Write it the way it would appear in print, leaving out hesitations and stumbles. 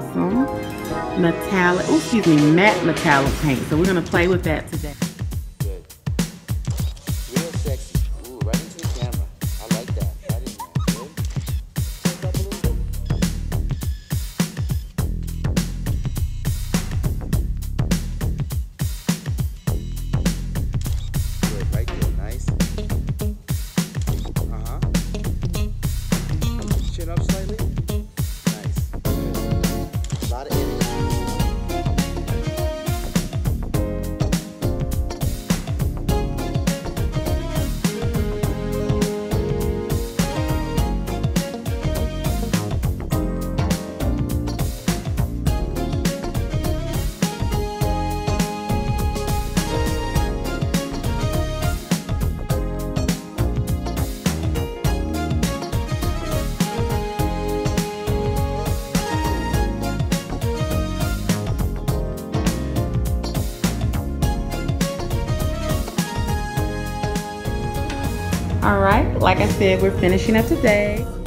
awesome metallic, oh, excuse me, matte metallic paint. So we're gonna play with that today. Good. Real sexy. Ooh, right into the camera. I like that. Right in there. Good. Pick up a little bit. Good, right there. Nice. Chin up slightly. Nice. Good. A lot of energy. All right, like I said, we're finishing up today.